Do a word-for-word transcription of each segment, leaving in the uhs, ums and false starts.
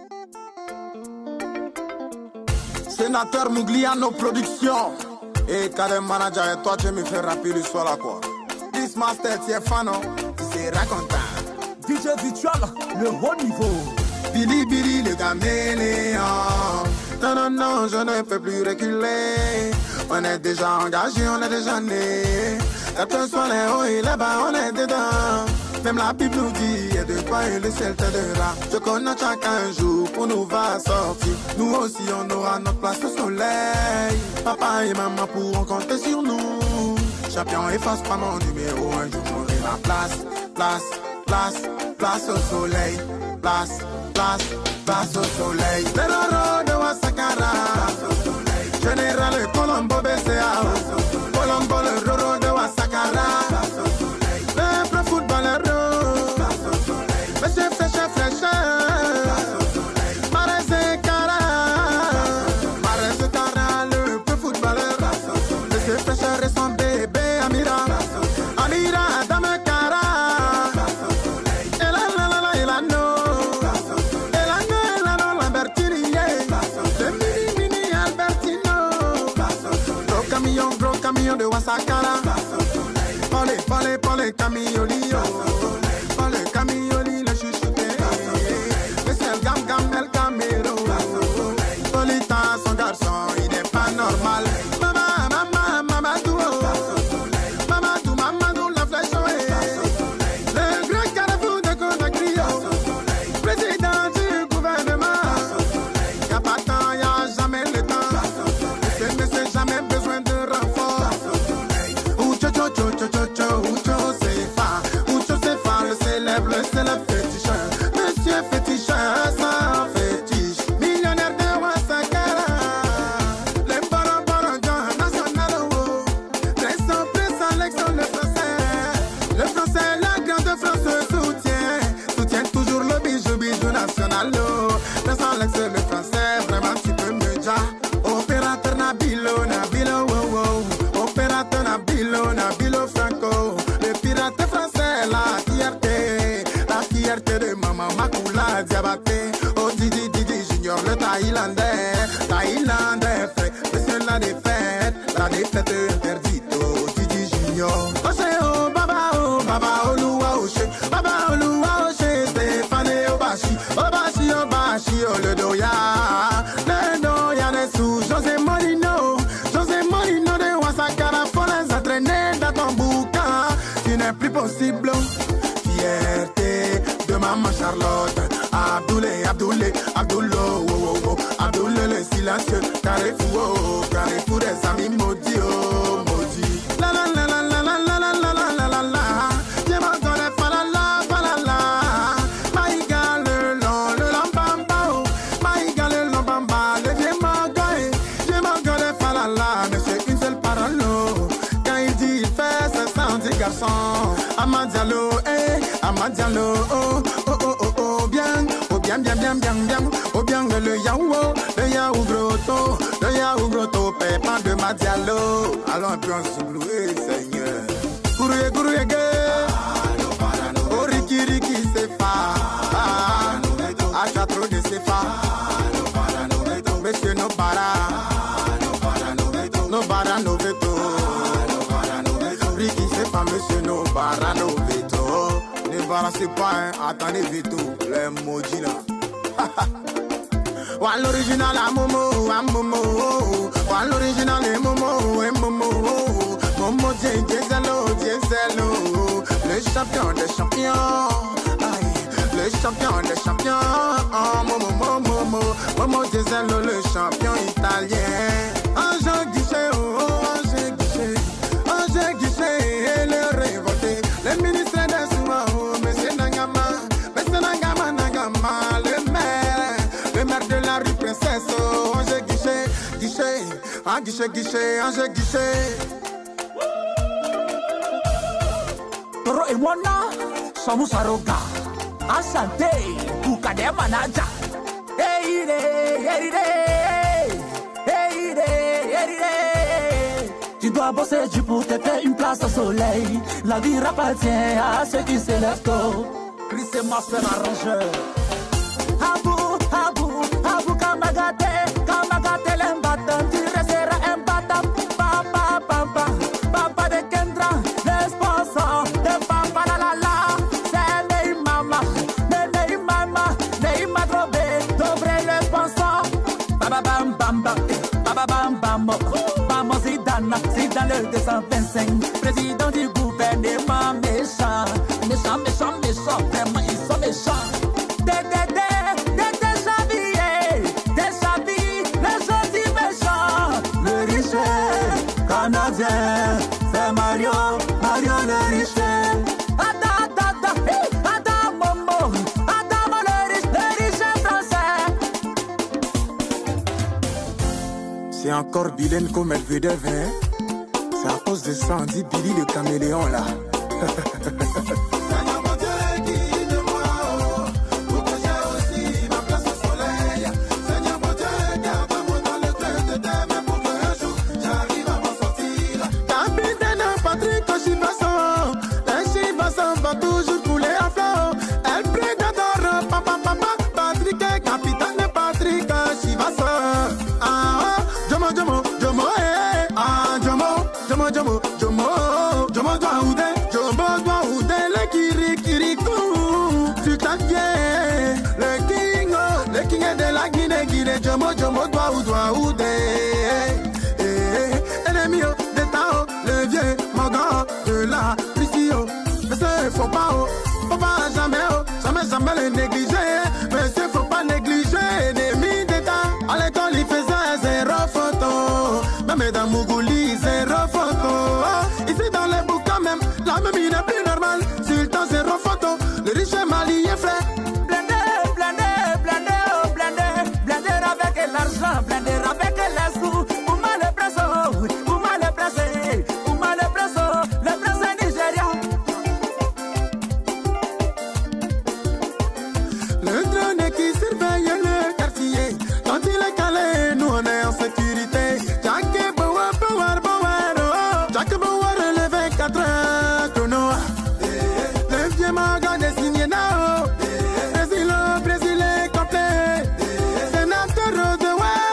Sénateur Mugliano Productions. Et Kadem Manager, et toi tu me fais rappeler le soir là quoi. This master, tu es fan, non? C'est racontant. D J Virtual, le haut niveau. Billy Billy, le caméléon. Non, non, non, je ne peux plus reculer. On est déjà engagé, on est déjà né. Quel que soit les hauts et les bas, on est dedans. Même la Bible nous dit, et de quoi et le ciel t'aidera. Je connais chacun jour pour nous va sortir. Nous aussi on aura notre place au soleil. Papa et maman pourront compter sur nous. Champion efface pas mon numéro, un jour j'aurai ma place. Place, place, place au soleil. Place, place, place au soleil. C'est l'oro de Wasakara. Général Colombo B C A. Colombo le roro de Wasakara. Le pro footballeur. Monsieur fraîcheur, fraîcheur. Marese Cara. Marese Cara, le pro footballeur. Monsieur fraîcheur et son bébé Amira. Amira, dame Cara. Et la la la la, et la no. Et la no, et la no, Lambertini. Le mini mini Albertino. Gros camion, gros camion de Wasakara. Parlez, parlez, parlez, camiolio. Parlez, camioli, le chouchouté. Mais c'est le gam gam, el camero. Polita, son garçon, il n'est pas normal. Maman, maman, mamadou. Mamadou, mamadou, la flèche. Le grand carrefour de Conakry. Président du gouvernement. Y'a pas de temps, y'a jamais le temps. Monsieur, monsieur, jamais besoin de renfort. Oucho, cho, cho, cho, cho, cho, oucho, c'est fa. Oucho, c'est fa, le célèbre, le célèbre féticheur. Monsieur féticheur, sans fétiche. Millionnaire de Wasakara. Les barons, barons, John, national, oh. Pressant, pressant, l'exon, le français. Le français, la grande France soutient. Soutient toujours le bijou, bijou national, oh. Pressant, l'exon, le français, vraiment, tu peux me dire. Opérateur Nabilo, Nabilo, oh, oh. Opérateur Nabilo, Nabilo Franco. Le pirate français, la fierté. La fierté de maman Makula Diabaté. Oh Didi Didi Junior, le Thaïlandais. Thaïlandais fait, monsieur la défaite. La défaite interdite, oh Didi Junior. Oh c'est oh Baba oh Baba Oluwa Oche. Baba Oluwa Oche, Stéphane Obashi. Obashi Obashi, oh le Doya. Le Doya des sous, José Molino. José Molino de Wasakara, faut les entraîner dans ton bouquin. Tu n'es plus possible. Fierté de maman Charlotte. Abdoulé, Abdoulé, Abdoulo, oh, oh, oh. Abdoulé le silencieux. Carrefour, oh, Carrefour des amis maudits, oh, maudits. La la la la la la la la la la la la la. Je m'en connais pas la la pas la la. Maïga le long, le lambamba, oh. Maïga le lambamba, le vieux magaï. Je m'en connais pas la la, mais c'est une seule parole, oh. Quand il dit il fait, c'est ça, on dit garçon. Amadialo, eh, Amadialo, oh, oh, oh, oh, oh, bien, oh, bien, bien, bien, bien, bien, oh, bien, le yaou, le yaou grotto, le yaou grotto, pépin de Madialo. Allons un peu en soubloué, Seigneur. Gourouye, gourouye, oh, Riki, Riki, c'est fa, achat trop de c'est fa, monsieur Nobara, Nobara, Noveto. Riki, c'est pas monsieur Nobara, Noveto. Ne balancez pas, hein, attendez Veto, les maudits là. Wa l'original à Momo, à Momo. Wa l'original est Momo, et Momo. Momo, Dieselo, Dieselo. Le champion des champions. Aïe, le champion des champions. Oh, Momo, Momo, Momo. Momo, Dieselo, le champion italien. Ange Guichet, oh, Ange Guichet. Ange Guichet, et le révolté. Le ministre des Soins, oh, monsieur Nangama. Monsieur Nangama, Nangama, le maire. Le maire de la rue Princesse, oh, Ange Guichet, Guichet, ah, Guichet, Guichet, Ange Guichet. Toro et Mona, Samu Saroga. Asante, Bukade Manaja. Hey, hey, hey, hey, hey, hey. Tu dois bosser du pour te faire une place au soleil. La vie appartient à ceux qui se lèvent tôt. Chris et Master arrangeur. Abou, Abou. vamos, vamos Zidane, Zidane le deux cent vingt-cinq, président du gouvernement méchant, méchant, méchant, méchant, vraiment ils sont méchants. Dé, dé, dé, dé, dé, Xavier, dé, Xavier, les gentils méchants, le riche canadien, c'est Mario, Mario le riche. C'est encore Bilène comme elle veut de vin. C'est à cause de ça, on dit Billy le caméléon là. Jomo Jomo doa ou doa ou de ennemi d'État, le vieux Morgan de la Prisio. Mais c'est faut pas, faut pas jamais, jamais, jamais le négliger. Mais c'est faut pas négliger ennemi d'État. À l'école il faisait zéro photo, même dans Mougouli zéro photo. Ici dans les bouquins même, la même il n'est plus normal. Sultan zéro photo, le riche malien frère. Blender avec les sous, ou mal le preso, ou mal le presé, ou mal le preso, le presé nigérian. Le drone qui surveille le quartier, quand il est calé, nous on est en sécurité. Jack Bauer, Bauer, Bauer, Jack Bauer, le vingt-quatre heures, tonneau. Le vieux magan des signes nao, Brésil, Brésil est complet. Sénateur de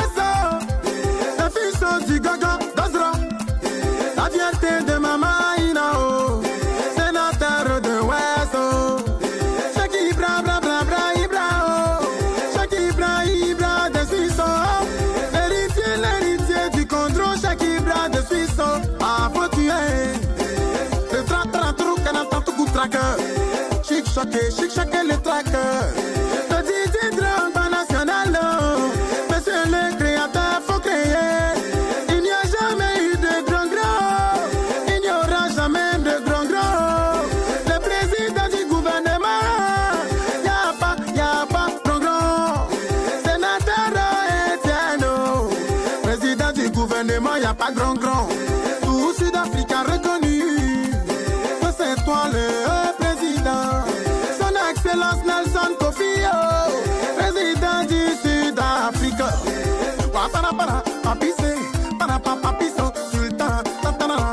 de Mama Inao, sénateur de Ouesso, Chaki Bra Bra Bra Bra Ibra, Chaki Bra Ibra de Suisse, l'héritier, l'héritier du contrôle, Chaki Bra de Suisse, ah faut tuer, le tra tra trou, canatan tout coup traqueur, chic choqué, chic choqué le traqueur, le D J Drogba national, monsieur le créateur faut créer, il n'y a jamais eu de grand grand. Jamais de grand grand, le président du gouvernement, y'a pas, y'a pas grand grand, sénateur Etienne, président du gouvernement, y'a pas grand grand, tout Sud-Africain reconnu, que c'est toi le président, son excellence Nelson Kofi, président du Sud-Afrique, para para papissé, para para papisso, sultan, tatana.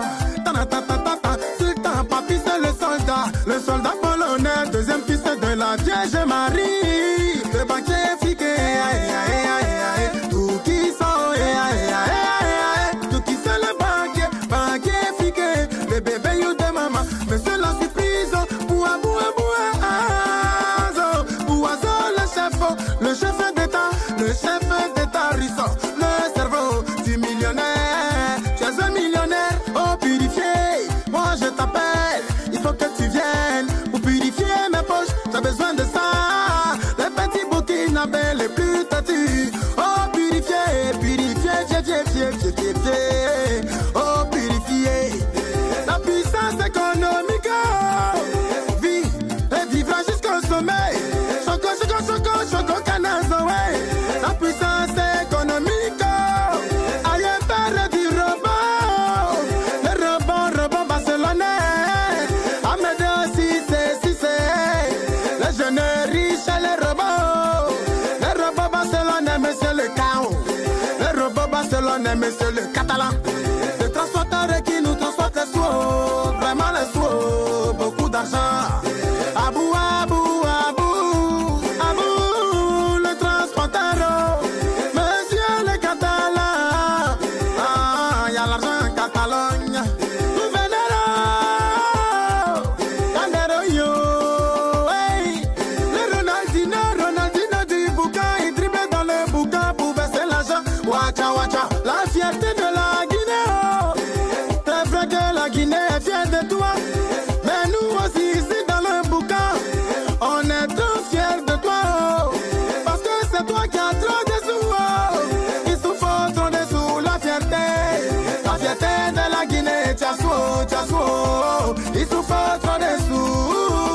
Le soldat polonais, deuxième fils de la Vierge Marie. Le banquier fiqué, aïe aïe aïe aïe. Tout qui sont, aïe aïe aïe. Tout qui c'est le banquier, banquier fiqué. Le bébé you de maman, monsieur la surprise. Boua boua boua. Boazo, le chef, le chef d'État, le chef d'État russe. Le cerveau du millionnaire, tu es un millionnaire, oh purifié. Moi je t'appelle, il faut que tu viennes pour purifier mes poches. J'ai besoin de ça, les petits burkinabés les plus têtus. Oh purifier, purifier, fier, fier, fier, fier, fier, fier. Oh purifier, la puissance économique. Vie et vivra jusqu'au sommet. Choco, choco, choco, choco, canazo, ouais. La puissance économique. Aïe, père du robot. Le robot, robot barcelonais. Ahmed Cissé, Cissé. Les jeunes riches et les robots. Les robots barcelonais, monsieur le chaos. Les robots barcelonais, monsieur le catalan. Les transporteurs qui nous transportent les sous. Vraiment les sous. Beaucoup d'argent. Abou, abou, abou. Abou, le transporteur. Monsieur le catalan. Ah, y a l'argent en Catalogne. Gouverneur. Candero, yo. Hey. Le Ronaldinho, Ronaldinho du bouquin. Il dribble dans le bouquin pour verser l'argent. Wacha, wacha. La fière. fierté de la Guinée. Oh. C'est vrai que la Guinée est fière de toi. Mais nous aussi ici dans le boucan, on est trop fiers de toi. Oh. Parce que c'est toi qui as trop de sous. Oh. Il souffre trop de sous, la fierté. La fierté de la Guinée, Tchassou, Tchassou. Il souffre trop de sous.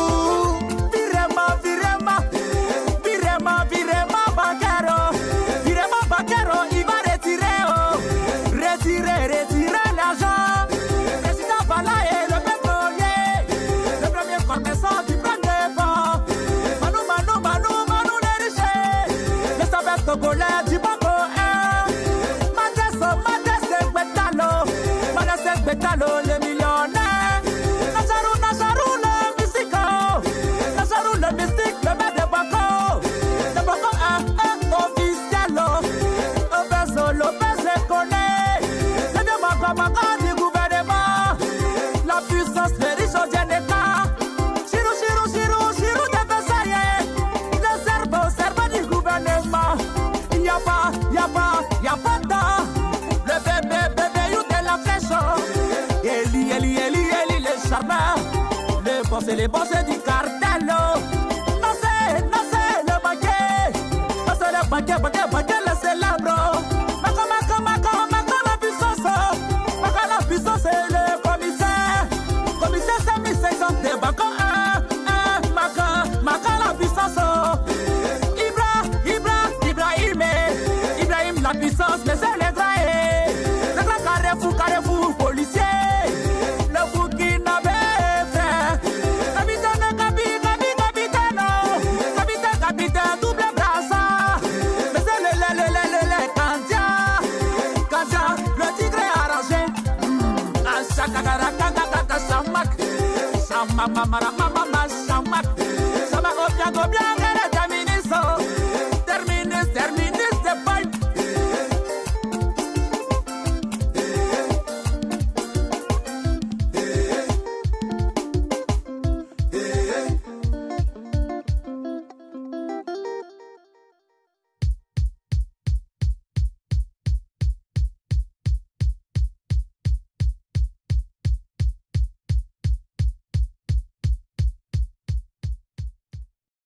Le millionnaire, Nazarou, Nazarou, le mystico, Nazarou, le mystique, le maître de Bako, de Bako, un, un officiel, Obeso, Lopez le connaît, le vieux Bako, Bako du gouvernement, la puissance, les riches au Djeneka, Chirou, Chirou, Chirou, Chirou de Versailles, le cerveau, cerveau du gouvernement, y'a pas, y'a pas, y'a pas de temps, le bébé, bébé, you de la flèche. Eli, Eli, Eli, Eli, les charmants, les boss et les boss du cartel. Non, c'est, non, c'est le baguet. Non, c'est le baguet, baguet, baguet, le célèbre. Mako, Mako, Mako, Mako, la puissance. Mako, la puissance, c'est le commissaire. Commissaire, c'est mille cinq cents de Bako. Un, un, Mako, Mako, la puissance. Ibra, Ibra, Ibrahim, Ibrahim, la puissance, mais c'est le graé. Le grand carrefour, carrefour, policier. Mama, mama, mama, mama, mama, mama, mama, mama, mama, mama,